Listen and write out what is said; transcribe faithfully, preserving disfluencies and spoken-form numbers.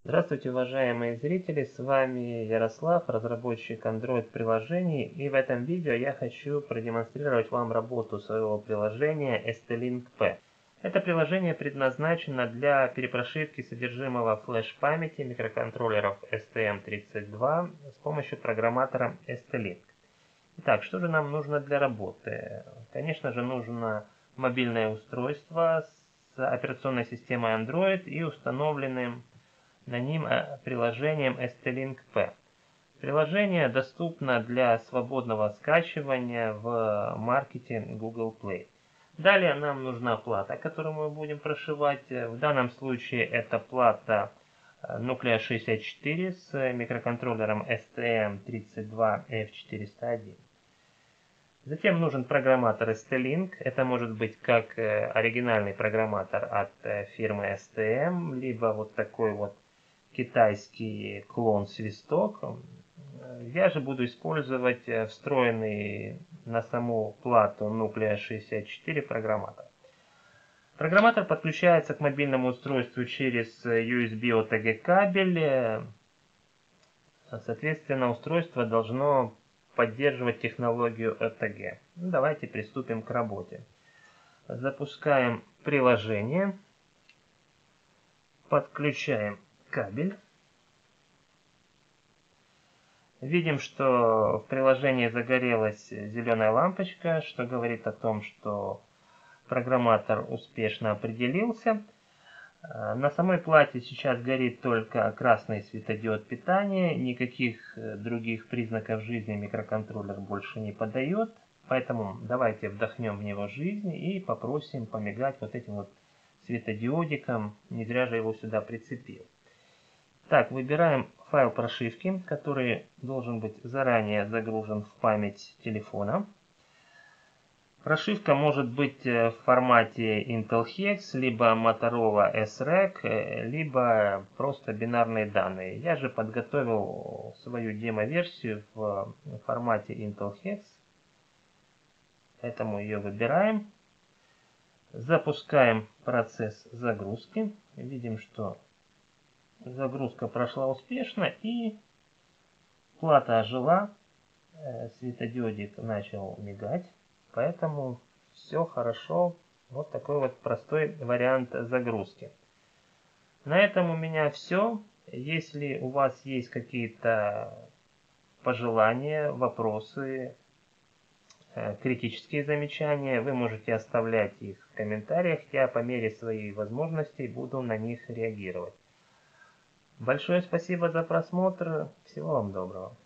Здравствуйте, уважаемые зрители, с вами Ярослав, разработчик Android-приложений, и в этом видео я хочу продемонстрировать вам работу своего приложения эс ти линк пи. Это приложение предназначено для перепрошивки содержимого флеш-памяти микроконтроллеров эс ти эм тридцать два с помощью программатора эс ти линк. Итак, что же нам нужно для работы? Конечно же, нужно мобильное устройство с операционной системой Android и установленным на ним приложением эс ти линк пи. Приложение доступно для свободного скачивания в маркете Google Play. Далее нам нужна плата, которую мы будем прошивать. В данном случае это плата Nucleo шестьдесят четыре с микроконтроллером эс ти эм тридцать два эф четыреста один. Затем нужен программатор эс ти линк. Это может быть как оригинальный программатор от фирмы эс ти эм, либо вот такой вот китайский клон свисток. Я же буду использовать встроенный на саму плату Nucleo шестьдесят четыре программатор. Программатор подключается к мобильному устройству через ю эс би о ти джи кабель. Соответственно, устройство должно поддерживать технологию о ти джи. Давайте приступим к работе. Запускаем приложение. Подключаем кабель. Видим, что в приложении загорелась зеленая лампочка, что говорит о том, что программатор успешно определился. На самой плате сейчас горит только красный светодиод питания, никаких других признаков жизни микроконтроллер больше не подает, поэтому давайте вдохнем в него жизнь и попросим помигать вот этим вот светодиодиком, не зря же его сюда прицепил. Так, выбираем файл прошивки, который должен быть заранее загружен в память телефона. Прошивка может быть в формате Intel Hex, либо Motorola эс рек, либо просто бинарные данные. Я же подготовил свою демо-версию в формате Intel Hex, поэтому ее выбираем. Запускаем процесс загрузки. Видим, что загрузка прошла успешно и плата ожила, светодиодик начал мигать, поэтому все хорошо. Вот такой вот простой вариант загрузки. На этом у меня все. Если у вас есть какие-то пожелания, вопросы, критические замечания, вы можете оставлять их в комментариях. Я по мере своей возможностей буду на них реагировать. Большое спасибо за просмотр. Всего вам доброго.